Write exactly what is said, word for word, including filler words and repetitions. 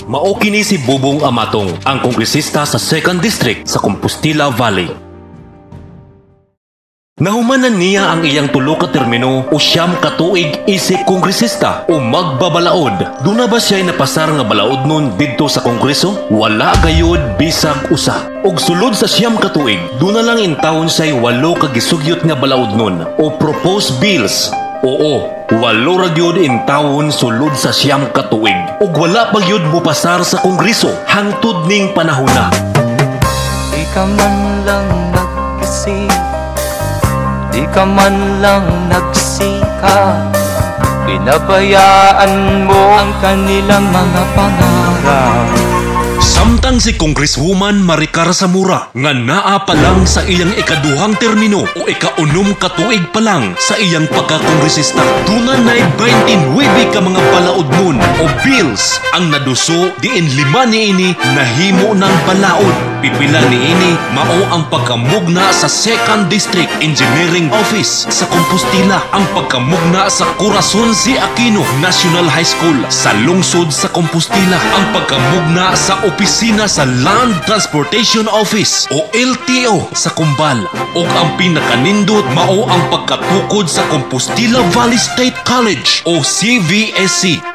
Mao kini si Bubong Amatong, ang kongresista sa second District sa Compostela Valley. Nahumanan niya ang iyang tulo ka termino o siyam ka tuig isip kongresista o magbabalaod. Duna ba siya'y napasar nga balaod nun didto sa kongreso? Wala gayud bisag usa. Og sulod sa siyam ka tuig, duna lang intawon siya'y walo ka gisugyot nga balaod nun o proposed bills. Oo, walo ra gyud intawon sulod sa siyam ka tuig. Og wala pa gyud mopasar sa kongreso hangtod ning panahona. Di ka man lang nag-isip, di ka man lang nagsika, pinabayaan mo ang kanilang mga pangarap. Samtang si Congresswoman Maricar Zamora nga naa pa lang sa iyang ikaduhang termino o ikaunom ka tuig pa lang sa iyang pagkakongresista, dunay twenty-nine ka mga balaod nun o bills ang naduso diin lima niini nahimo ng balaod. Pipila niini mao ang pagkamugna sa second District Engineering Office sa Compostela, ang pagkamugna sa Corazon C. Aquino National High School sa lungsod sa Compostela, ang pagkamugna sa opisina sa Land Transportation Office o L T O sa Cumbal, ug ang pinakanindot mao ang pagkatukod sa Compostela Valley State College o C V S C